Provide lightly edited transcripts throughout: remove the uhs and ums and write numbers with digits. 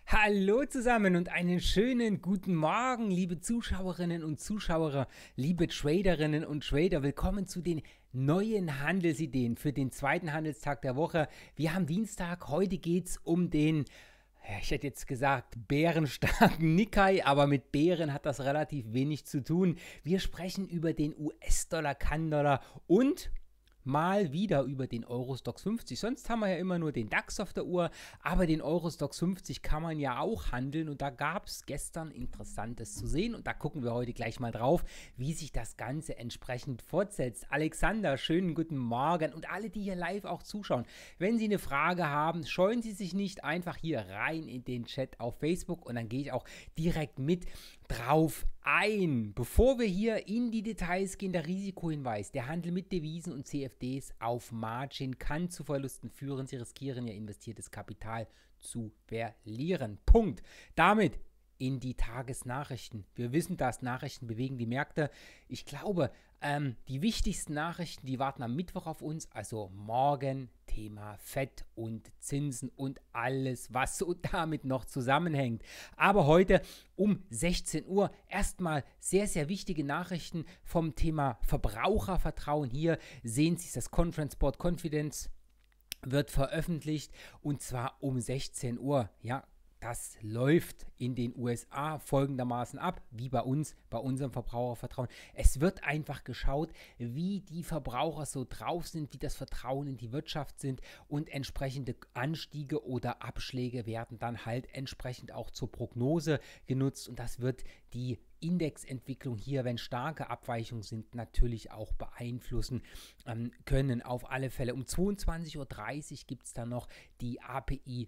Hallo zusammen und einen schönen guten Morgen, liebe Zuschauerinnen und Zuschauer, liebe Traderinnen und Trader. Willkommen zu den neuen Handelsideen für den zweiten Handelstag der Woche. Wir haben Dienstag, heute geht es um den, ja, ich hätte jetzt gesagt, bärenstarken Nikkei, aber mit Bären hat das relativ wenig zu tun. Wir sprechen über den US-Dollar, Kann-Dollar und mal wieder über den Euro-Stoxx 50. Sonst haben wir ja immer nur den DAX auf der Uhr, aber den Euro-Stoxx 50 kann man ja auch handeln und da gab es gestern Interessantes zu sehen und da gucken wir heute gleich mal drauf, wie sich das Ganze entsprechend fortsetzt. Alexander, schönen guten Morgen und alle, die hier live auch zuschauen. Wenn Sie eine Frage haben, scheuen Sie sich nicht, einfach hier rein in den Chat auf Facebook und dann gehe ich auch direkt mit drauf ein. Bevor wir hier in die Details gehen, der Risikohinweis: Der Handel mit Devisen und CFDs auf Margin kann zu Verlusten führen. Sie riskieren Ihr investiertes Kapital zu verlieren. Punkt. Damit in die Tagesnachrichten. Wir wissen das, Nachrichten bewegen die Märkte. Ich glaube, die wichtigsten Nachrichten, die warten am Mittwoch auf uns, also morgen Thema Fett und Zinsen und alles, was so damit noch zusammenhängt. Aber heute um 16 Uhr erstmal sehr, sehr wichtige Nachrichten vom Thema Verbrauchervertrauen. Hier sehen Sie das Conference Board Confidence wird veröffentlicht und zwar um 16 Uhr. Ja, das läuft in den USA folgendermaßen ab, wie bei uns, bei unserem Verbrauchervertrauen. Es wird einfach geschaut, wie die Verbraucher so drauf sind, wie das Vertrauen in die Wirtschaft sind und entsprechende Anstiege oder Abschläge werden dann halt entsprechend auch zur Prognose genutzt und das wird die Indexentwicklung hier, wenn starke Abweichungen sind, natürlich auch beeinflussen können. Auf alle Fälle um 22:30 Uhr gibt es dann noch die API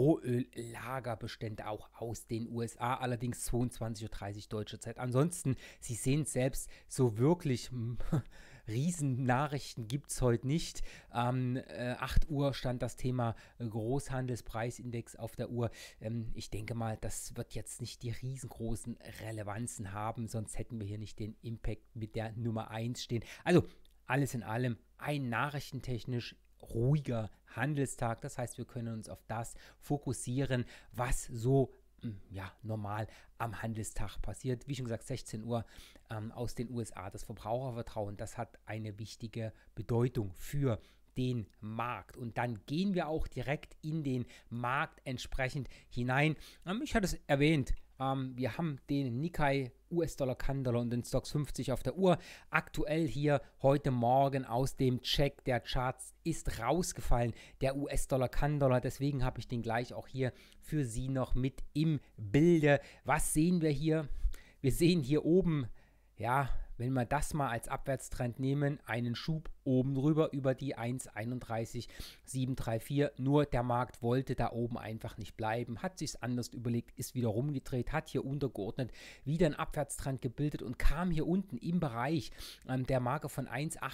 Rohöl-Lagerbestände auch aus den USA, allerdings 22:30 Uhr deutsche Zeit. Ansonsten, Sie sehen es selbst, so wirklich Riesennachrichten gibt es heute nicht. 8 Uhr stand das Thema Großhandelspreisindex auf der Uhr. Ich denke mal, das wird jetzt nicht die riesengroßen Relevanzen haben, sonst hätten wir hier nicht den Impact mit der Nummer 1 stehen. Also alles in allem ein nachrichtentechnisch ruhiger Handelstag. Das heißt, wir können uns auf das fokussieren, was so normal am Handelstag passiert. Wie schon gesagt, 16 Uhr aus den USA. Das Verbrauchervertrauen, das hat eine wichtige Bedeutung für den Markt. Und dann gehen wir auch direkt in den Markt entsprechend hinein. Ich hatte es erwähnt, wir haben den Nikkei, US-Dollar, Kann-Dollar und den Stoxx 50 auf der Uhr. Aktuell hier heute Morgen aus dem Check der Charts ist rausgefallen, der US-Dollar, Kann-Dollar. Deswegen habe ich den gleich auch hier für Sie noch mit im Bilde. Was sehen wir hier? Wir sehen hier oben, ja, wenn wir das mal als Abwärtstrend nehmen, einen Schub oben drüber über die 1,31734. Nur der Markt wollte da oben einfach nicht bleiben, hat sich es anders überlegt, ist wieder rumgedreht, hat hier untergeordnet wieder einen Abwärtstrend gebildet und kam hier unten im Bereich der Marke von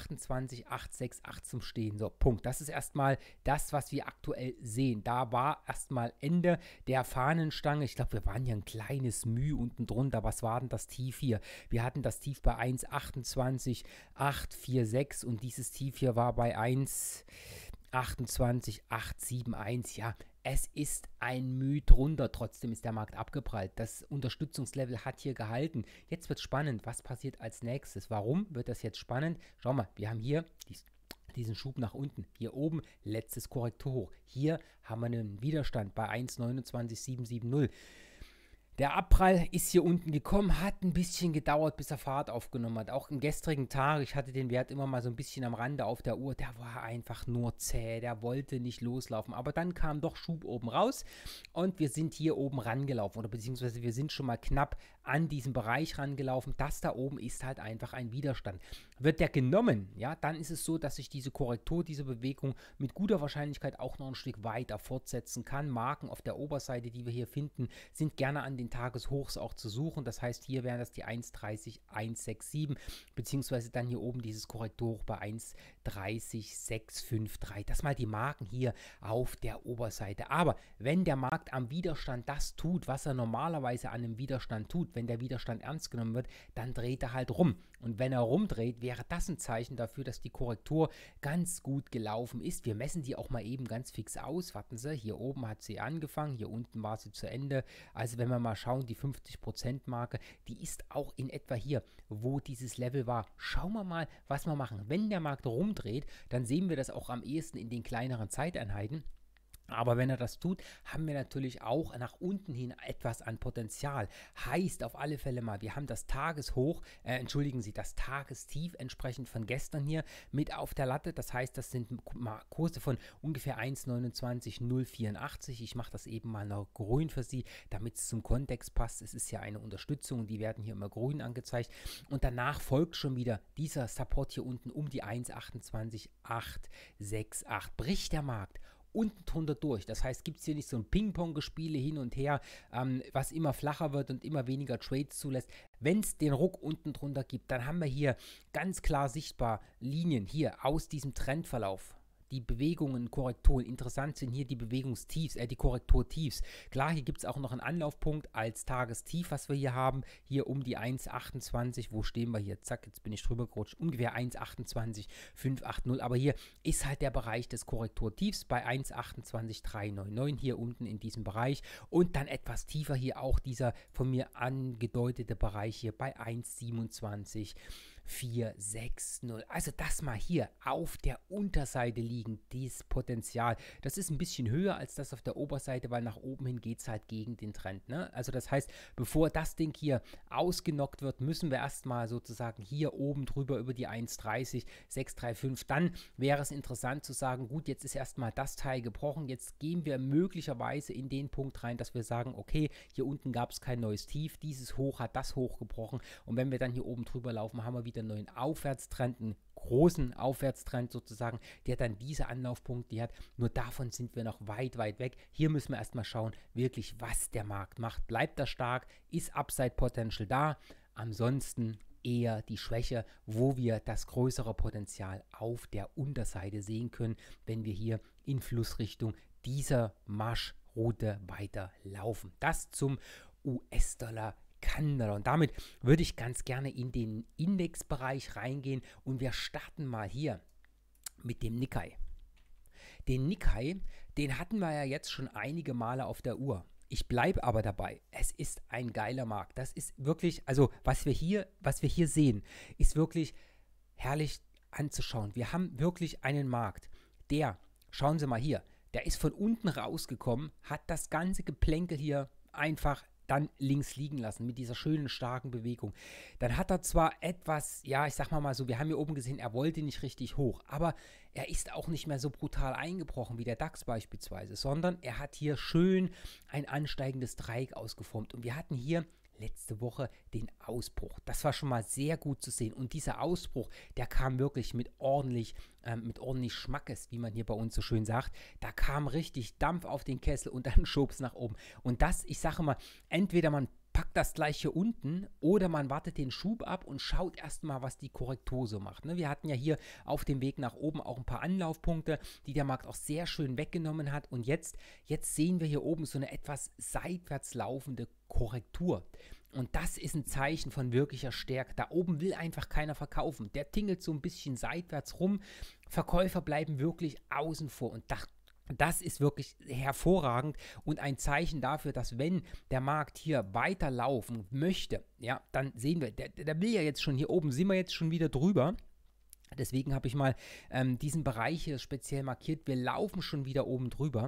1,28868 zum Stehen. So, Punkt. Das ist erstmal das, was wir aktuell sehen. Da war erstmal Ende der Fahnenstange. Ich glaube, wir waren hier ein kleines Mühe unten drunter. Was war denn das Tief hier? Wir hatten das Tief bei 1,28846 und dieses Tief hier war bei 1,28871. Ja, es ist ein Mühe drunter. Trotzdem ist der Markt abgeprallt. Das Unterstützungslevel hat hier gehalten. Jetzt wird es spannend. Was passiert als nächstes? Warum wird das jetzt spannend? Schau mal, wir haben hier diesen Schub nach unten. Hier oben letztes Korrekturhoch. Hier haben wir einen Widerstand bei 1,29770. Der Abprall ist hier unten gekommen, hat ein bisschen gedauert, bis er Fahrt aufgenommen hat. Auch am gestrigen Tag, ich hatte den Wert immer mal so ein bisschen am Rande auf der Uhr, der war einfach nur zäh, der wollte nicht loslaufen. Aber dann kam doch Schub oben raus und wir sind hier oben rangelaufen oder beziehungsweise wir sind schon mal knapp an diesem Bereich rangelaufen. Das da oben ist halt einfach ein Widerstand. Wird der genommen, ja, dann ist es so, dass sich diese Korrektur, diese Bewegung mit guter Wahrscheinlichkeit auch noch ein Stück weiter fortsetzen kann. Marken auf der Oberseite, die wir hier finden, sind gerne an den Tageshochs auch zu suchen. Das heißt, hier wären das die 1,30167, beziehungsweise dann hier oben dieses Korrekturhoch bei 1,30653. Das mal die Marken hier auf der Oberseite. Aber wenn der Markt am Widerstand das tut, was er normalerweise an einem Widerstand tut, kommt, wenn der Widerstand ernst genommen wird, dann dreht er halt rum. Und wenn er rumdreht, wäre das ein Zeichen dafür, dass die Korrektur ganz gut gelaufen ist. Wir messen die auch mal eben ganz fix aus. Warten Sie, hier oben hat sie angefangen, hier unten war sie zu Ende. Also wenn wir mal schauen, die 50% Marke, die ist auch in etwa hier, wo dieses Level war. Schauen wir mal, was wir machen. Wenn der Markt rumdreht, dann sehen wir das auch am ehesten in den kleineren Zeiteinheiten. Aber wenn er das tut, haben wir natürlich auch nach unten hin etwas an Potenzial. Heißt auf alle Fälle mal, wir haben das Tageshoch, das Tagestief entsprechend von gestern hier mit auf der Latte. Das heißt, das sind Kurse von ungefähr 1,29084. Ich mache das eben mal noch grün für Sie, damit es zum Kontext passt. Es ist ja eine Unterstützung, die werden hier immer grün angezeigt. Und danach folgt schon wieder dieser Support hier unten um die 1,28868. Bricht der Markt unten drunter durch. Das heißt, gibt es hier nicht so ein Ping-Pong-Gespiele hin und her, was immer flacher wird und immer weniger Trades zulässt. Wenn es den Ruck unten drunter gibt, dann haben wir hier ganz klar sichtbar Linien hier aus diesem Trendverlauf. Die Bewegungen, Korrekturen. Interessant sind hier die Bewegungstiefs, die Korrekturtiefs. Klar, hier gibt es auch noch einen Anlaufpunkt als Tagestief, was wir hier haben. Hier um die 1,28. Wo stehen wir hier? Zack, jetzt bin ich drüber gerutscht. Ungefähr 1,28580. Aber hier ist halt der Bereich des Korrekturtiefs bei 1,28399. Hier unten in diesem Bereich. Und dann etwas tiefer hier auch dieser von mir angedeutete Bereich hier bei 1,27460. Also das mal hier auf der Unterseite liegen, dieses Potenzial. Das ist ein bisschen höher als das auf der Oberseite, weil nach oben hin geht es halt gegen den Trend. Ne? Also das heißt, bevor das Ding hier ausgenockt wird, müssen wir erstmal sozusagen hier oben drüber über die 1,30, 635. Dann wäre es interessant zu sagen, gut, jetzt ist erstmal das Teil gebrochen. Jetzt gehen wir möglicherweise in den Punkt rein, dass wir sagen, okay, hier unten gab es kein neues Tief. Dieses Hoch hat das Hoch gebrochen. Und wenn wir dann hier oben drüber laufen, haben wir wieder einen neuen Aufwärtstrend, einen großen Aufwärtstrend sozusagen, der dann diese Anlaufpunkte hat. Nur davon sind wir noch weit, weit weg. Hier müssen wir erstmal schauen, wirklich, was der Markt macht. Bleibt er stark? Ist Upside Potential da? Ansonsten eher die Schwäche, wo wir das größere Potenzial auf der Unterseite sehen können, wenn wir hier in Flussrichtung dieser Marschroute weiterlaufen. Das zum US-Dollar. Und damit würde ich ganz gerne in den Indexbereich reingehen und wir starten mal hier mit dem Nikkei. Den Nikkei, den hatten wir ja jetzt schon einige Male auf der Uhr. Ich bleibe aber dabei, es ist ein geiler Markt. Das ist wirklich, also was wir hier sehen, ist wirklich herrlich anzuschauen. Wir haben wirklich einen Markt, der, schauen Sie mal hier, der ist von unten rausgekommen, hat das ganze Geplänkel hier einfach dann links liegen lassen mit dieser schönen, starken Bewegung. Dann hat er zwar etwas, ja, ich sag mal so, wir haben hier oben gesehen, er wollte nicht richtig hoch, aber er ist auch nicht mehr so brutal eingebrochen wie der DAX beispielsweise, sondern er hat hier schön ein ansteigendes Dreieck ausgeformt und wir hatten hier letzte Woche den Ausbruch. Das war schon mal sehr gut zu sehen. Und dieser Ausbruch, der kam wirklich mit ordentlich Schmackes, wie man hier bei uns so schön sagt. Da kam richtig Dampf auf den Kessel und dann schob es nach oben. Und das, ich sage mal, entweder man packt das gleich hier unten oder man wartet den Schub ab und schaut erstmal, was die Korrektur so macht. Ne? Wir hatten ja hier auf dem Weg nach oben auch ein paar Anlaufpunkte, die der Markt auch sehr schön weggenommen hat. Und jetzt sehen wir hier oben so eine etwas seitwärts laufende Korrektur. Und das ist ein Zeichen von wirklicher Stärke. Da oben will einfach keiner verkaufen. Der tingelt so ein bisschen seitwärts rum. Verkäufer bleiben wirklich außen vor. Und das ist wirklich hervorragend und ein Zeichen dafür, dass wenn der Markt hier weiterlaufen möchte, ja, dann sehen wir, der will ja jetzt schon, hier oben sind wir jetzt schon wieder drüber. Deswegen habe ich mal diesen Bereich hier speziell markiert. Wir laufen schon wieder oben drüber.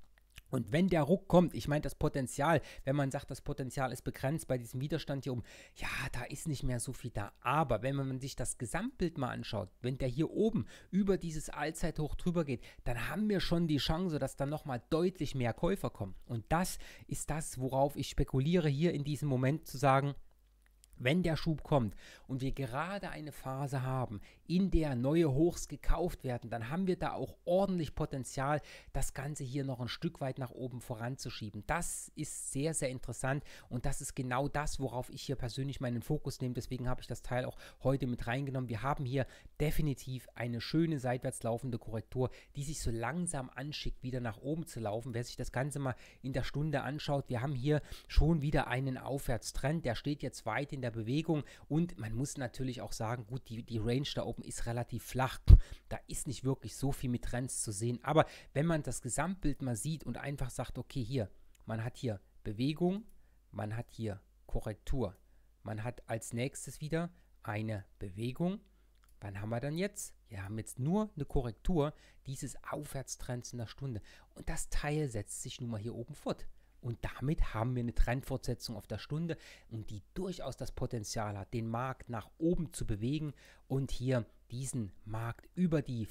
Und wenn der Ruck kommt, ich meine das Potenzial, wenn man sagt, das Potenzial ist begrenzt bei diesem Widerstand hier oben, ja, da ist nicht mehr so viel da. Aber wenn man sich das Gesamtbild mal anschaut, wenn der hier oben über dieses Allzeithoch drüber geht, dann haben wir schon die Chance, dass dann nochmal deutlich mehr Käufer kommen. Und das ist das, worauf ich spekuliere, hier in diesem Moment zu sagen, wenn der Schub kommt und wir gerade eine Phase haben, in der neue Hochs gekauft werden, dann haben wir da auch ordentlich Potenzial, das Ganze hier noch ein Stück weit nach oben voranzuschieben. Das ist sehr, sehr interessant und das ist genau das, worauf ich hier persönlich meinen Fokus nehme. Deswegen habe ich das Teil auch heute mit reingenommen. Wir haben hier definitiv eine schöne seitwärts laufende Korrektur, die sich so langsam anschickt, wieder nach oben zu laufen. Wer sich das Ganze mal in der Stunde anschaut, wir haben hier schon wieder einen Aufwärtstrend, der steht jetzt weit in der Bewegung und man muss natürlich auch sagen, gut, die Range da oben ist relativ flach, da ist nicht wirklich so viel mit Trends zu sehen, aber wenn man das Gesamtbild mal sieht und einfach sagt, okay, hier, man hat hier Bewegung, man hat hier Korrektur, man hat als nächstes wieder eine Bewegung. Wann haben wir dann jetzt? Wir haben jetzt nur eine Korrektur dieses Aufwärtstrends in der Stunde. Und das Teil setzt sich nun mal hier oben fort. Und damit haben wir eine Trendfortsetzung auf der Stunde und die durchaus das Potenzial hat, den Markt nach oben zu bewegen und hier diesen Markt über die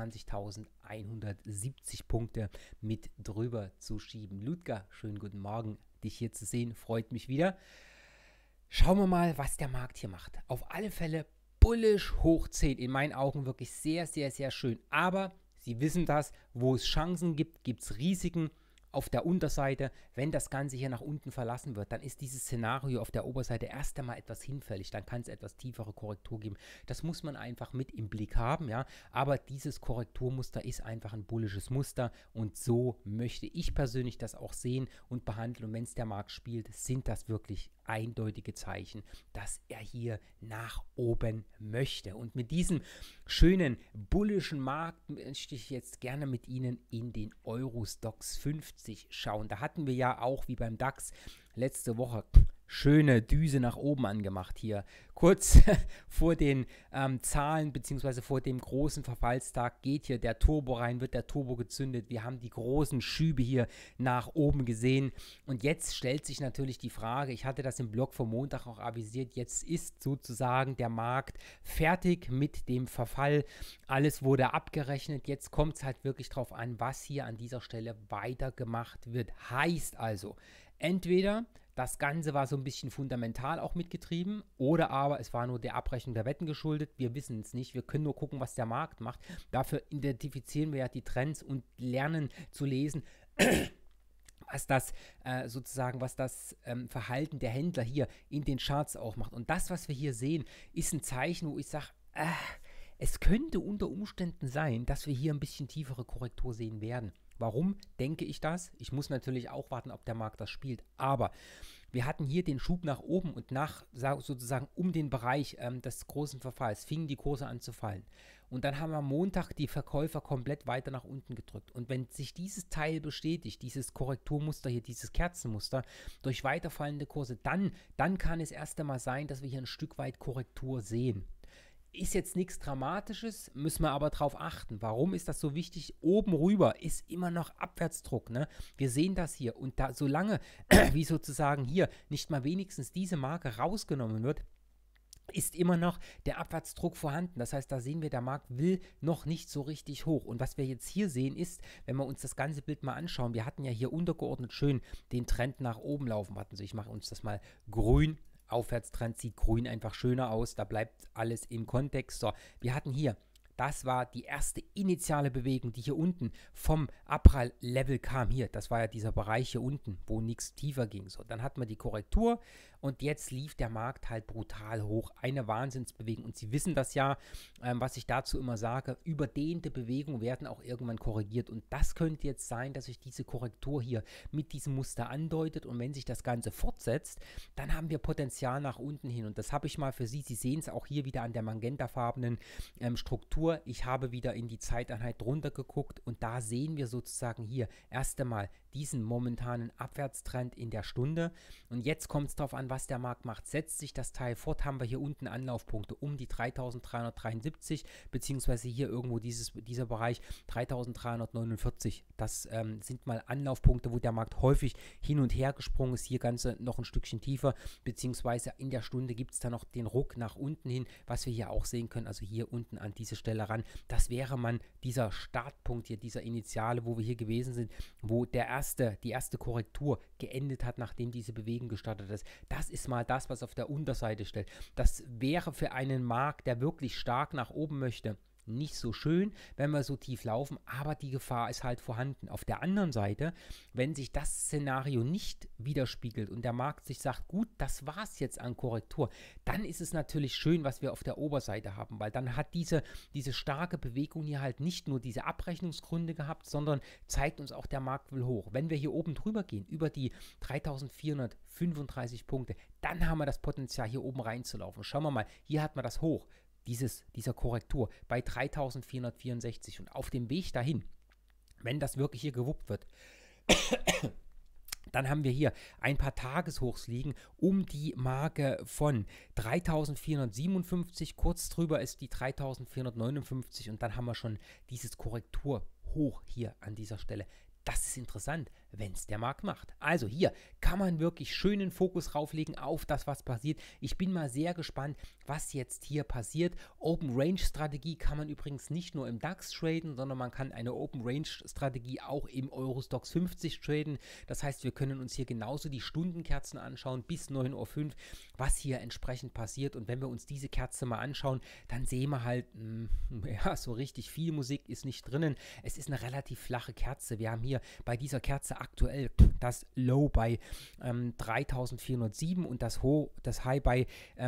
24.170 Punkte mit drüber zu schieben. Ludger, schönen guten Morgen, dich hier zu sehen, freut mich wieder. Schauen wir mal, was der Markt hier macht. Auf alle Fälle bullish hoch 10, in meinen Augen wirklich sehr, sehr, sehr schön. Aber Sie wissen das, wo es Chancen gibt, gibt es Risiken. Auf der Unterseite, wenn das Ganze hier nach unten verlassen wird, dann ist dieses Szenario auf der Oberseite erst einmal etwas hinfällig, dann kann es etwas tiefere Korrektur geben. Das muss man einfach mit im Blick haben, ja, aber dieses Korrekturmuster ist einfach ein bullisches Muster und so möchte ich persönlich das auch sehen und behandeln und wenn es der Markt spielt, sind das wirklich eindeutige Zeichen, dass er hier nach oben möchte. Und mit diesem schönen bullischen Markt möchte ich jetzt gerne mit Ihnen in den Euro-Stoxx 50 schauen. Da hatten wir ja auch wie beim DAX letzte Woche schöne Düse nach oben angemacht hier. Kurz vor den Zahlen bzw. vor dem großen Verfallstag geht hier der Turbo rein, wird der Turbo gezündet. Wir haben die großen Schübe hier nach oben gesehen. Und jetzt stellt sich natürlich die Frage, ich hatte das im Blog vom Montag auch avisiert, jetzt ist sozusagen der Markt fertig mit dem Verfall. Alles wurde abgerechnet. Jetzt kommt es halt wirklich drauf an, was hier an dieser Stelle weitergemacht wird. Heißt also, entweder das Ganze war so ein bisschen fundamental auch mitgetrieben oder aber es war nur der Abrechnung der Wetten geschuldet. Wir wissen es nicht. Wir können nur gucken, was der Markt macht. Dafür identifizieren wir ja die Trends und lernen zu lesen, was das Verhalten der Händler hier in den Charts auch macht. Und das, was wir hier sehen, ist ein Zeichen, wo ich sage, es könnte unter Umständen sein, dass wir hier ein bisschen tiefere Korrektur sehen werden. Warum denke ich das? Ich muss natürlich auch warten, ob der Markt das spielt. Aber wir hatten hier den Schub nach oben und sozusagen um den Bereich des großen Verfalls fingen die Kurse an zu fallen. Und dann haben wir am Montag die Verkäufer komplett weiter nach unten gedrückt. Und wenn sich dieses Teil bestätigt, dieses Korrekturmuster hier, dieses Kerzenmuster, durch weiterfallende Kurse, dann kann es erst einmal sein, dass wir hier ein Stück weit Korrektur sehen. Ist jetzt nichts Dramatisches, müssen wir aber darauf achten. Warum ist das so wichtig? Oben rüber ist immer noch Abwärtsdruck, ne? Wir sehen das hier und da solange wie sozusagen hier nicht mal wenigstens diese Marke rausgenommen wird, ist immer noch der Abwärtsdruck vorhanden. Das heißt, da sehen wir, der Markt will noch nicht so richtig hoch. Und was wir jetzt hier sehen ist, wenn wir uns das ganze Bild mal anschauen, wir hatten ja hier untergeordnet schön den Trend nach oben laufen. Warten Sie, ich mache uns das mal grün. Aufwärtstrend sieht grün einfach schöner aus, da bleibt alles im Kontext. So, wir hatten hier, das war die erste initiale Bewegung, die hier unten vom Abprall-Level kam. Hier, das war ja dieser Bereich hier unten, wo nichts tiefer ging. So, dann hatten wir die Korrektur und jetzt lief der Markt halt brutal hoch. Eine Wahnsinnsbewegung. Und Sie wissen das ja, was ich dazu immer sage, überdehnte Bewegungen werden auch irgendwann korrigiert. Und das könnte jetzt sein, dass sich diese Korrektur hier mit diesem Muster andeutet. Und wenn sich das Ganze fortsetzt, dann haben wir Potenzial nach unten hin. Und das habe ich mal für Sie. Sie sehen es auch hier wieder an der magentafarbenen Struktur. Ich habe wieder in die Zeiteinheit drunter geguckt und da sehen wir sozusagen hier erst einmal diesen momentanen Abwärtstrend in der Stunde. Und jetzt kommt es darauf an, was der Markt macht. Setzt sich das Teil fort, haben wir hier unten Anlaufpunkte um die 3.373, beziehungsweise hier irgendwo dieser Bereich 3.349. Das sind mal Anlaufpunkte, wo der Markt häufig hin und her gesprungen ist. Hier Ganze noch ein Stückchen tiefer, beziehungsweise in der Stunde gibt es da noch den Ruck nach unten hin, was wir hier auch sehen können. Also hier unten an diese Stelle ran. Das wäre man dieser Startpunkt hier, dieser Initiale, wo wir hier gewesen sind, wo die erste Korrektur geendet hat, nachdem diese Bewegung gestartet ist. Das ist mal das, was auf der Unterseite steht. Das wäre für einen Markt, der wirklich stark nach oben möchte, nicht so schön, wenn wir so tief laufen, aber die Gefahr ist halt vorhanden. Auf der anderen Seite, wenn sich das Szenario nicht widerspiegelt und der Markt sich sagt, gut, das war's jetzt an Korrektur, dann ist es natürlich schön, was wir auf der Oberseite haben, weil dann hat diese starke Bewegung hier halt nicht nur diese Abrechnungsgründe gehabt, sondern zeigt uns auch, der Markt will hoch. Wenn wir hier oben drüber gehen, über die 3435 Punkte, dann haben wir das Potenzial, hier oben reinzulaufen. Schauen wir mal, hier hat man das Hoch dieser Korrektur bei 3464 und auf dem Weg dahin, wenn das wirklich hier gewuppt wird, dann haben wir hier ein paar Tageshochs liegen um die Marke von 3457, kurz drüber ist die 3459 und dann haben wir schon dieses Korrekturhoch hier an dieser Stelle. Das ist interessant, wenn es der Markt macht. Also hier kann man wirklich schönen Fokus rauflegen auf das, was passiert. Ich bin mal sehr gespannt, was jetzt hier passiert. Open Range Strategie kann man übrigens nicht nur im DAX traden, sondern man kann eine Open Range Strategie auch im Eurostoxx 50 traden. Das heißt, wir können uns hier genauso die Stundenkerzen anschauen bis 9:05 Uhr, was hier entsprechend passiert. Und wenn wir uns diese Kerze mal anschauen, dann sehen wir halt, ja, so richtig viel Musik ist nicht drinnen. Es ist eine relativ flache Kerze. Wir haben hier bei dieser Kerze aktuell das Low bei 3407 und das High bei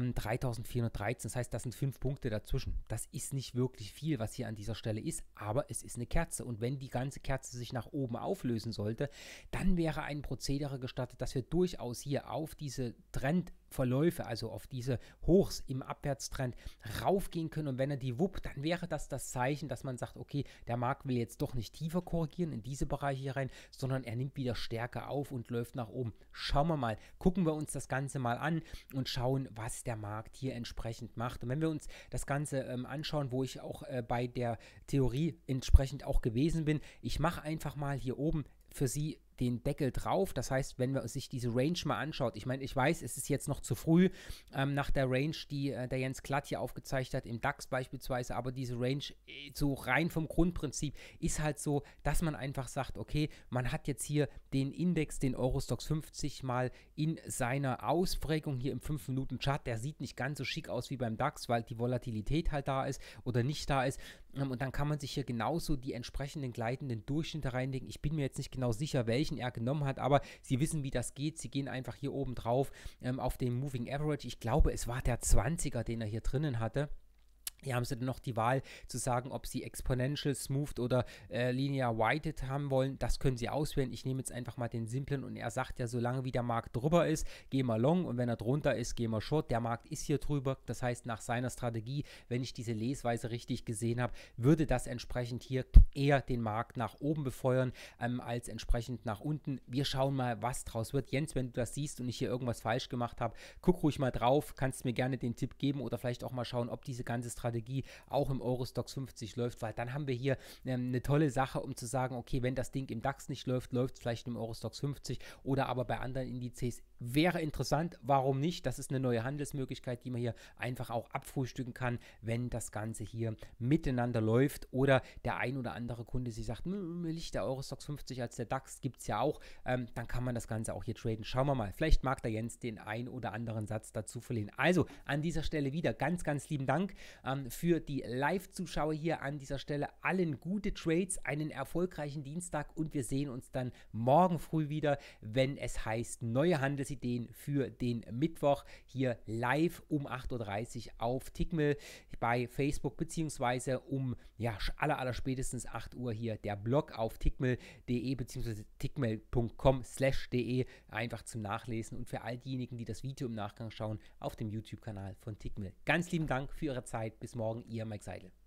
3413. Das heißt, das sind 5 Punkte dazwischen. Das ist nicht wirklich viel, was hier an dieser Stelle ist, aber es ist eine Kerze. Und wenn die ganze Kerze sich nach oben auflösen sollte, dann wäre ein Prozedere gestattet, dass wir durchaus hier auf diese Trendverläufe, also auf diese Hochs im Abwärtstrend raufgehen können. Und wenn er die wuppt, dann wäre das Zeichen, dass man sagt, okay, der Markt will jetzt doch nicht tiefer korrigieren in diese Bereiche hier rein, sondern er nimmt wieder stärker auf und läuft nach oben. Schauen wir mal, gucken wir uns das Ganze mal an und schauen, was der Markt hier entsprechend macht. Und wenn wir uns das Ganze anschauen, wo ich auch bei der Theorie entsprechend auch gewesen bin, ich mache einfach mal hier oben für Sie den Deckel drauf. Das heißt, wenn man sich diese Range mal anschaut, ich meine, ich weiß, es ist jetzt noch zu früh nach der Range, die der Jens Klatt hier aufgezeigt hat, im DAX beispielsweise, aber diese Range so rein vom Grundprinzip ist halt so, dass man einfach sagt, okay, man hat jetzt hier den Index, den Eurostoxx 50 mal in seiner Ausprägung hier im 5-Minuten-Chart, der sieht nicht ganz so schick aus wie beim DAX, weil die Volatilität halt da ist oder nicht da ist. Und dann kann man sich hier genauso die entsprechenden gleitenden Durchschnitte reinlegen. Ich bin mir jetzt nicht genau sicher, welchen er genommen hat, aber Sie wissen, wie das geht. Sie gehen einfach hier oben drauf auf den Moving Average. Ich glaube, es war der 20er, den er hier drinnen hatte. Hier haben Sie dann noch die Wahl zu sagen, ob Sie Exponential, Smoothed oder Linear Weighted haben wollen. Das können Sie auswählen. Ich nehme jetzt einfach mal den simplen und er sagt ja, solange wie der Markt drüber ist, gehen wir long und wenn er drunter ist, gehen wir short. Der Markt ist hier drüber. Das heißt, nach seiner Strategie, wenn ich diese Lesweise richtig gesehen habe, würde das entsprechend hier eher den Markt nach oben befeuern, als entsprechend nach unten. Wir schauen mal, was draus wird. Jens, wenn du das siehst und ich hier irgendwas falsch gemacht habe, guck ruhig mal drauf, kannst mir gerne den Tipp geben oder vielleicht auch mal schauen, ob diese ganze Strategie auch im Eurostoxx 50 läuft, weil dann haben wir hier eine tolle Sache, um zu sagen, okay, wenn das Ding im DAX nicht läuft, läuft es vielleicht im Eurostoxx 50 oder aber bei anderen Indizes. Wäre interessant, warum nicht? Das ist eine neue Handelsmöglichkeit, die man hier einfach auch abfrühstücken kann, wenn das Ganze hier miteinander läuft oder der ein oder andere Kunde sich sagt, mir liegt der Eurostoxx 50 als der DAX, gibt es ja auch, dann kann man das Ganze auch hier traden. Schauen wir mal, vielleicht mag der Jens den ein oder anderen Satz dazu verlieren. Also an dieser Stelle wieder ganz, ganz lieben Dank für die Live-Zuschauer hier an dieser Stelle. Allen gute Trades, einen erfolgreichen Dienstag und wir sehen uns dann morgen früh wieder, wenn es heißt, neue Handelsideen für den Mittwoch hier live um 8:30 Uhr auf Tickmill bei Facebook, beziehungsweise um aller spätestens 8 Uhr hier der Blog auf tickmill.de beziehungsweise tickmill.com/de einfach zum Nachlesen und für all diejenigen, die das Video im Nachgang schauen, auf dem YouTube-Kanal von Tickmill. Ganz lieben Dank für Ihre Zeit. Bis morgen, Ihr Mike Seidel.